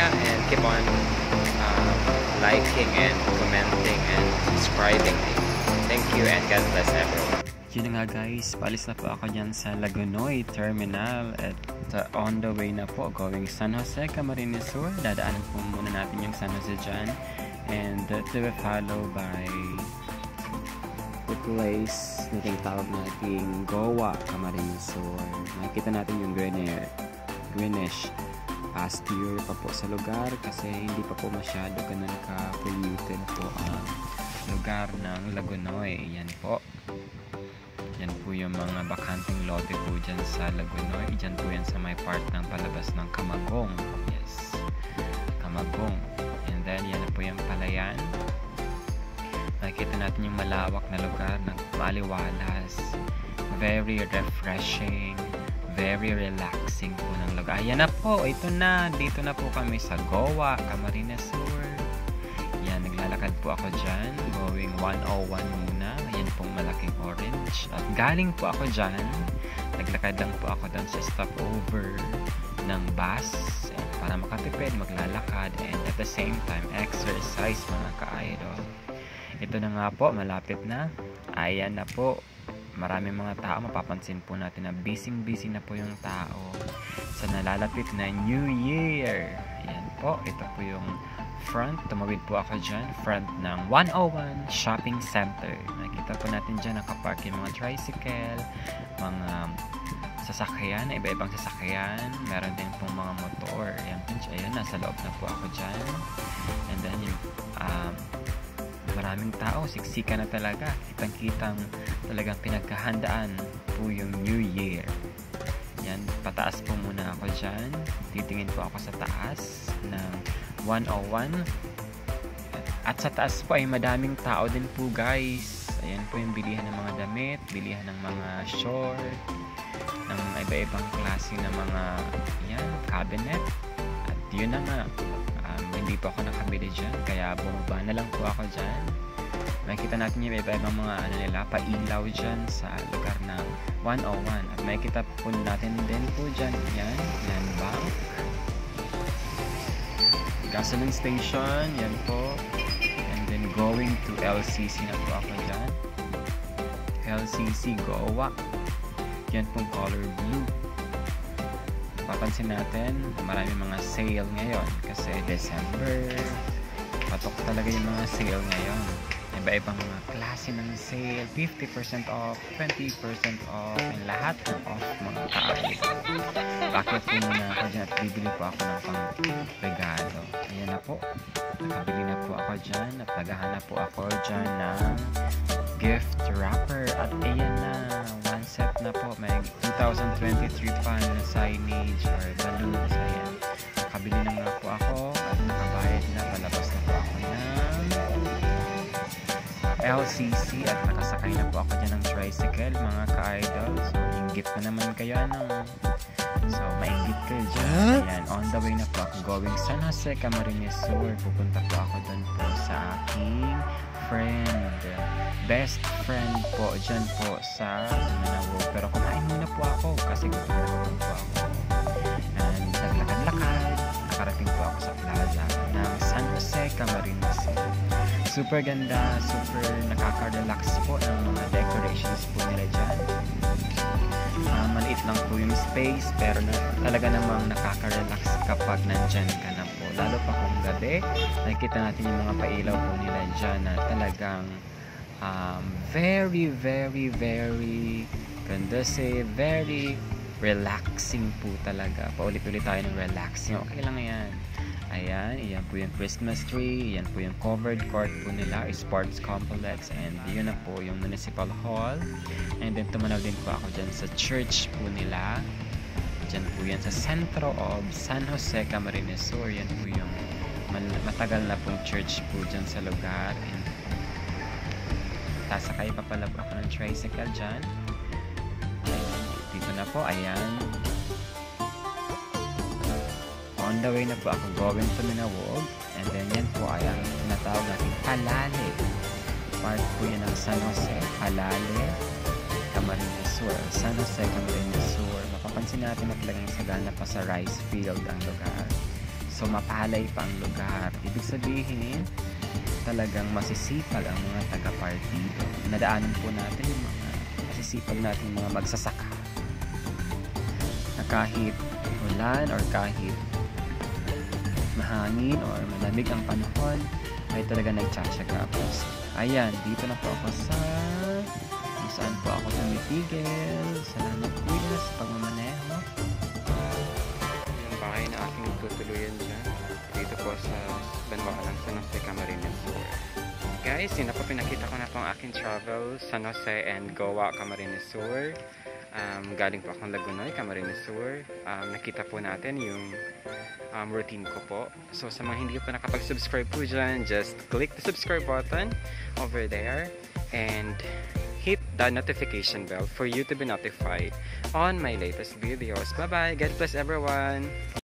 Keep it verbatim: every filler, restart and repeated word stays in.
mamaya and keep on um, liking and commenting and subscriing. Thank you and God bless everyone. Yun na nga guys, palis na po ako dyan sa Lagunoy Terminal at uh, on the way na po going San Jose, Camarines Sur. Dadaanan po muna natin yung San Jose dyan and uh, to be followed by the place na tinatawag natin Goa, Camarines Sur. Nakikita natin yung Greener, Greenish pasture pa po sa lugar kasi hindi pa po masyado ganun ka-polluted po ang lugar ng Lagunoy. Yan po. Yan po yung mga bakanting lote po dyan sa Lagunoy. Dyan po yan sa may part ng palabas ng Camagong. Yes. Camagong. And then, yan po yung Palayan. Nakikita natin yung malawak na lugar ng maliwalas. Very refreshing. Very relaxing po ng lugar. Ayan na po. Ito na. Dito na po kami sa Goa, Camarines Sur. Yan. Naglalakad po ako dyan. Going one oh one muna. Ayan pong malaking orange. At galing po ako dyan, naglakad lang po ako doon sa stopover ng bus and para makatipid, maglalakad and at the same time, exercise mga ka-idol. Ito na nga po, malapit na. Ayan na po. Maraming mga tao, mapapansin po natin na busy-busy na po yung tao sa nalalapit na New Year. Ayan po, ito po yung front, tumawid po ako dyan, front ng one oh one Shopping Center. Nakita po natin dyan, nakapark yung mga tricycle, mga sasakyan, iba-ibang sasakyan, meron din pong mga motor. Ayan, ayan, nasa loob na po ako dyan. And then, yung, um, maraming tao, siksika na talaga. Kitang-kitang talagang pinagkahandaan po yung New Year. Yan, pataas po muna ako dyan. Titingin po ako sa taas ng one oh one. At sa taas po ay madaming tao din po guys. Ayan po yung bilihan ng mga damit, bilihan ng mga short, ng mga iba-ibang klase ng mga yan, cabinet. At yun na nga, um, hindi po ako nakabili dyan, kaya bumaba na lang po ako dyan. Makikita natin yung iba-ibang mga ano nila, pailaw dyan sa lugar ng one oh one. At makikita po natin din po dyan, yan, land bank. Gasoline station, yan po. And then going to L C C na po ako dyan. L C C Goa. Yan pong color blue. Papansin natin, marami mga sale ngayon kasi December. Patok talaga yung mga sale ngayon. Iba-ibang mga klase ng sale, fifty percent off, twenty percent off, and lahat ng off mga kaawit. Bakit po muna ako dyan at bibili po ako ng pang regalo. Ayan na po. Nakabili na po ako dyan at naghahanap po ako dyan ng gift wrapper. At ayan na, one set na po. May twenty twenty-three pa na signage or balloons. Ayan. Nakabili na nga po ako at nakabayad na. Palabas na po ako ng L C C at nakasakay na po ako dyan ng tricycle mga ka-idol. So, inggit na naman kayo ano. So, mainggit kayo dyan. Ayan, on the way na po ako going San Jose, Camarines Sur. Pupunta po ako dun po sa aking friend. Best friend po dyan po sa Manawag. Pero kumain muna po ako kasi gusto na po ako. And naglakad-lakad. Nakarating po ako sa plaza ng San Jose, Camarines Sur. Super ganda, super nakaka-relax po ng mga decorations po nila dyan. Uh, maliit lang po yung space pero na, talaga namang nakaka-relax kapag nandyan ka na po. Lalo pa kung gabi, nakikita natin yung mga pailaw po nila dyan na talagang um, very, very, very ganda say, very relaxing po talaga. Paulit-ulit tayo ng relaxing. Okay lang yan. Ayan, iyan po yung Christmas tree, iyan po yung covered court po nila, sports complex, and yun na po yung municipal hall. And then tumanaw din po ako dyan sa church po nila. Dyan po yan sa sentro of San Jose, Camarines Sur. Yan po yung matagal na pong church po dyan sa lugar. And tasakay pa pala po ako ng tricycle dyan. Dito na po, ayan. On the way na po ako going to Manawag. And then yan po ay ang tinatawag natin Halale. Part po yan ng San Jose. Halale, Camarines Sur. San Jose, Camarines Sur. Mapapansin natin na talagang sagana pa sa rice field ang lugar. So, mapalay pa ang lugar. Ibig sabihin, talagang masisipag ang mga taga-partido. Nadaanan po natin yung mga masisipag natin mga magsasaka. Na kahit ulan or kahit mahangin or malamig ang panahon, ay talaga nagtsatsaga po. Ayan, dito na po ako sa kung saan po ako tumitigil. Salamat kuya sa pagmamaneho. Yung bahay na aking tutuluyan dyan. Dito po sa Banwalang San Jose, Camarines Sur. Guys, yun na po, pinakita ko na po ang aking travel San Jose and Goa, Camarines Sur. Um, galing po akong Lagunoy, Camarines Sur. Um, nakita po natin yung um, routine ko po. So sa mga hindi po nakapag-subscribe po dyan, just click the subscribe button over there and hit the notification bell for you to be notified on my latest videos. Bye bye! God bless everyone!